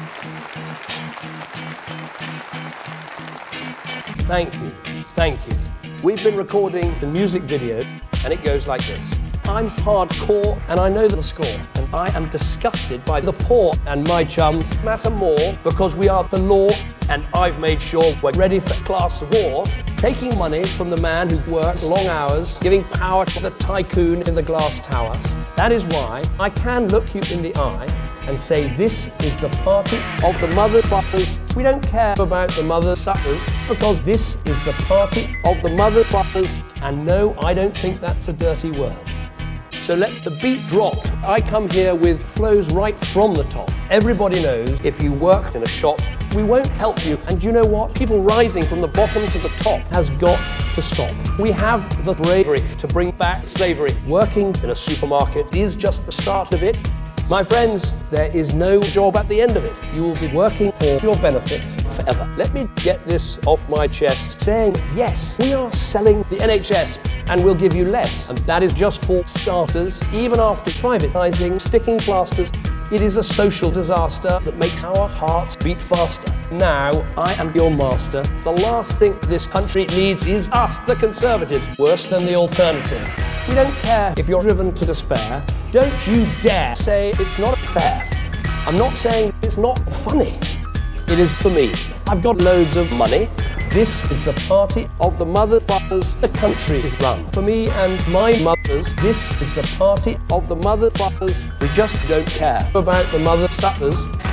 Thank you, thank you. We've been recording the music video and it goes like this. I'm hardcore and I know the score, and I am disgusted by the poor, and my chums matter more because we are the law, and I've made sure we're ready for class war, taking money from the man who works long hours, giving power to the tycoon in the glass towers. That is why I can look you in the eye and say this is the party of the motherfuckers. We don't care about the mother suckers because this is the party of the motherfuckers, and no, I don't think that's a dirty word. So let the beat drop. I come here with flows right from the top. Everybody knows if you work in a shop, we won't help you. And you know what? People rising from the bottom to the top has got to stop. We have the bravery to bring back slavery. Working in a supermarket is just the start of it. My friends, there is no job at the end of it. You will be working for your benefits forever. Let me get this off my chest, saying, yes, we are selling the NHS and we'll give you less. And that is just for starters. Even after privatizing, sticking plasters, it is a social disaster that makes our hearts beat faster. Now, I am your master. The last thing this country needs is us, the Conservatives, worse than the alternative. We don't care if you're driven to despair. Don't you dare say it's not fair. I'm not saying it's not funny. It is for me. I've got loads of money. This is the party of the motherfuckers. The country is run. For me and my mothers, this is the party of the motherfuckers. We just don't care about the mother suckers.